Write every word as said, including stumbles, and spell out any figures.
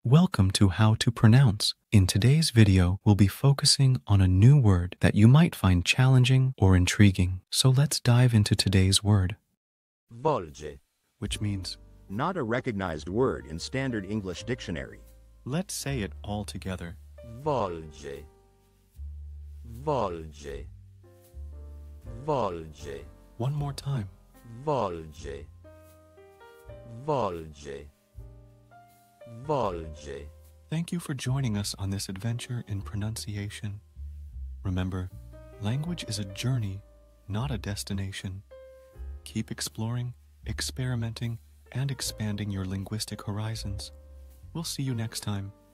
Welcome to How to Pronounce. In today's video, we'll be focusing on a new word that you might find challenging or intriguing. So let's dive into today's word, Volge. which means, Not a recognized word in standard English dictionary. let's say it all together. Volge. Volge. Volge. One more time. Volge. Volge. Volge. Thank you for joining us on this adventure in pronunciation. Remember, language is a journey, not a destination. Keep exploring, experimenting, and expanding your linguistic horizons. We'll see you next time.